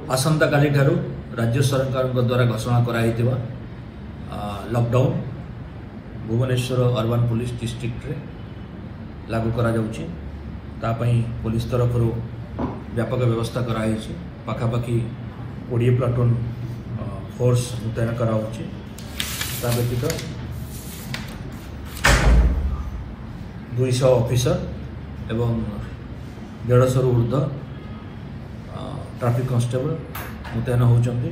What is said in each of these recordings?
आसंता काली ठारू राज्य सरकार द्वारा घोषणा कराई lockdown Bhubaneswar urban police district रे लागू करा जाउछि। तापई पुलिस तरफ व्यापक व्यवस्था कराई पाखापाखि 20 प्लाटून फोर्स मुतयन करा व्यतीत 200 ऑफिसर एवं 150 रु ऊर्ध्व ट्रैफिक कांस्टेबल मुतयन होती।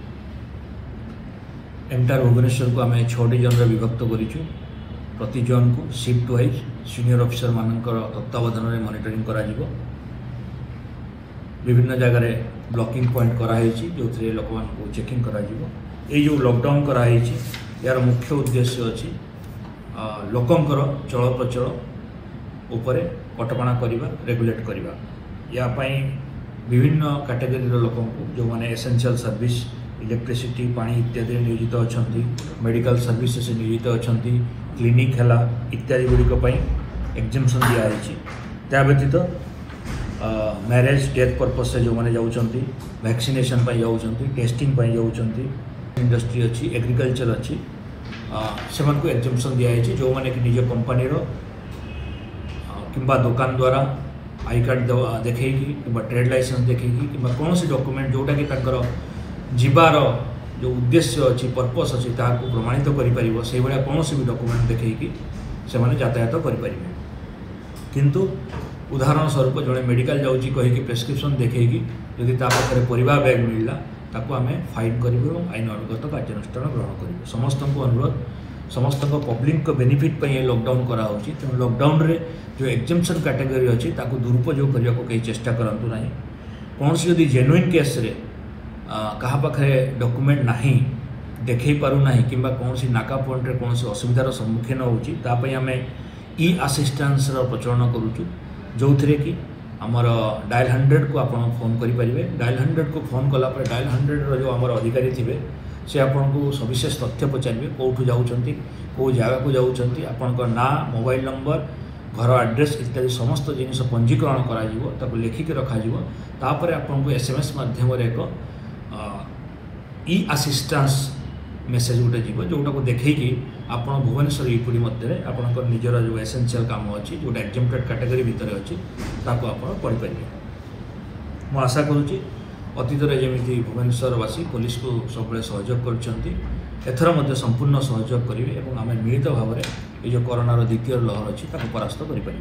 एंटायर भुवनेश्वर को आम 6टी जोन विभक्त करूँ। प्रति जोन को शिफ्ट वाइज सीनियर ऑफिसर मानकर तत्वावधान में मॉनिटरिंग करा जिवो। विभिन्न जगह ब्लॉकिंग पॉइंट कराई जो लोक मान चेकिंग करा जिवो। ये जो लॉकडाउन कराई यार मुख्य उद्देश्य अच्छी लोकंकर चल प्रचल उपरे कटकणा करवा रेगुलेट करवा। या विभिन्न कैटेगरी लोक जो मैंने एसेंशियल सर्विस इलेक्ट्रिसिटी पानी इत्यादि नियोजित अच्छा मेडिकल सर्विसेस नियोजित अच्छा क्लिनिक है इत्यादि गुड़िक एग्जाम्पशन दिखाई। त्या व्यतीत मैरेज डेथ पर्पज से जो मैंने जाऊँगी वैक्सीनेशन जाऊँगी टेस्टिंग जाऊँगी इंडस्ट्री अच्छी एग्रीकल्चर अच्छी से एग्जाम्पशन दिखाई। जो मैंने कि निज कंपनी किंबा दुकान द्वारा आई कार्ड देखी कि ट्रेड लाइसेंस देखी कि कौन सी डॉक्यूमेंट जोटा कि जीवार जो उद्देश्य अच्छी पर्पस अच्छी ताकू प्रमाणित करें से भाया कौन भी डॉक्यूमेंट देखी से माने यातायात करें। किंतु उदाहरण स्वरूप जड़े मेडिकल जाऊँगी कहीकि प्रेस्क्रिप्शन देखी जदि पाखे परिवा बैग मिलला ताकू आम फाइन करूँ और आईन अनुगत कार्यानुष्ठान ग्रहण करूँ। समस्त को अनुरोध समस्त पब्लिक को बेनिफिट ये लॉकडाउन कराऊँगी। तेणु लॉकडाउन रे जो एग्जाम्पशन कैटेगरी अच्छी ताकू दुरुपयोग करने को कहीं चेष्टा करंतु नहीं। कौन सी जदि जेन्युइन केस रे कहा पाखे डॉक्यूमेंट नहीं देखई पारू नहीं किंबा कौन सी नाका पॉइंट रे कौन सी असुविधार सम्मुखीन होची तापई आम ई असिस्टेंस प्रचलन करूँ जो थे कि आमर डायल 100 को आप फोन करेंगे। डायल 100 को फोन कला डायल 100 जो आमर अधिकारी थे से आपन को सविशेष तथ्य पचारे कौटू जाऊँगी कौ जगह को जाऊँगी आपण ना मोबाइल नंबर घर एड्रेस इत्यादि समस्त जिन पंजीकरण कर लिखिक रखापर आपन को SMS माध्यम एक ई असिस्टेंस मेसेज गोटे जीव जोटा को देखी आप भुवनेश्वर यूपीडी मध्य आपंकर निजर जो एसेंशियल काम अच्छी जोटा एग्जाम्प्टेड कैटेगरी भितर अच्छी ताको आप पढ़ी पारे। मु आशा करुँची अतीत जमी भुवनेश्वरवासी पुलिस को सब सहयोग कर संपूर्ण सहयोग करेंगे और आम मिलित भाव में ये कोरोनार द्वितीय लहर अच्छी परास्त कर।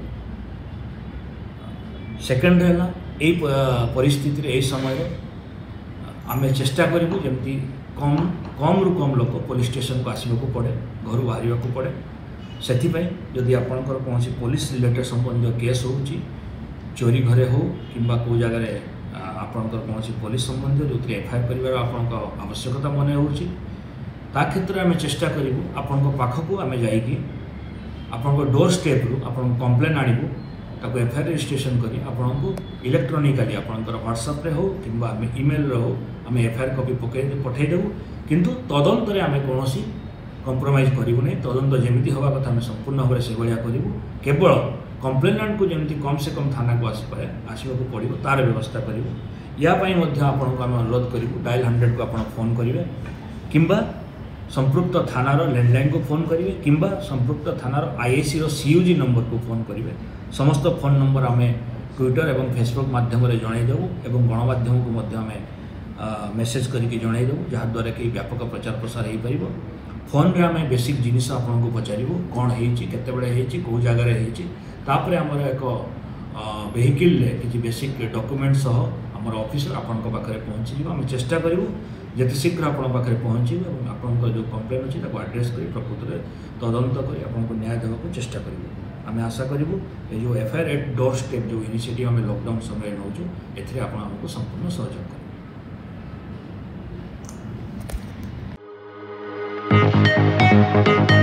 सेकेंड है यही परिस्थिति यही समय आम चेष्टा करूँ जमी कम रु कम लोग पुलिस स्टेशन को आसवाक पड़े घर बाहर को पड़े। से जदि आपंकर कौन पुलिस रिलेटेड संबंधी केस हो चोरी घरे हो कि कौ जगह आपंकर कौन पुलिस संबंधी जो FIR कर आवश्यकता मन हो क्षेत्र में चेष्टा करूँ आपण पाखक आम जा डोर स्टेप रु आप कंप्लेन आणबू ताको FIR रजिस्ट्रेशन करी आपन को इलेक्ट्रोनिकली आपंकर व्हाट्सएप रे हो कि ईमेल रे हो आम FIR कॉपी पठेदेबू। किंतु तदंत आम कौन कंप्रोमाइज करूँ नहीं। तदंत जमी हवा कथा आम संपूर्ण भाव से भाया करूँ। केवल कंप्लेनेंट को जमी कम से कम थाना को आसवाक पड़ो तार व्यवस्था करूँ। यापाई आपन को आम अनुरोध करूँ डायल 100 को आप फोन करेंगे किंबा संपृक्त थानार लैंडलाइन को फोन करेंगे किंबा संपृक्त थानार IIC CUG नंबर को फोन करेंगे। समस्त फोन नंबर आम ट्विटर और फेसबुक माध्यम जनईदेवु और गणमाध्यम को आम मेसेज करके जनईदेवु जहाद्वारा कि व्यापक प्रचार प्रसार हो पार। फोन रे आम बेसिक जिनिस आपन को पचारू कौन होते कौ जगार होपर आमर एक वेहिकल किसी बेसिक डॉक्यूमेंट सह आमर ऑफिसर आपण पाखे पहुँची आम चेष्टा करूँ जिते शीघ्र आपण पाखे पहुँचे और आपंकर जो कंप्लेन अच्छी एड्रेस कर प्रकृत में तदंत कर आपको न्याय देवाक चेष्टा करूँ। आम आशा करूँ ये जो FIR एट डोर स्टेप जो इनिशिएटिव आम लॉकडाउन समय नौचु ए आपको संपूर्ण सहयोग करें।